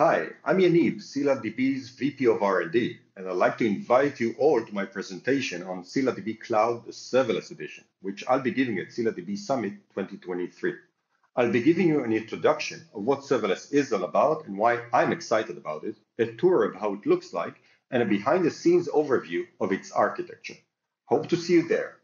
Hi, I'm Yaniv, ScyllaDB's VP of R&D, and I'd like to invite you all to my presentation on ScyllaDB Cloud Serverless Edition, which I'll be giving at ScyllaDB Summit 2023. I'll be giving you an introduction of what serverless is all about and why I'm excited about it, a tour of how it looks like, and a behind-the-scenes overview of its architecture. Hope to see you there.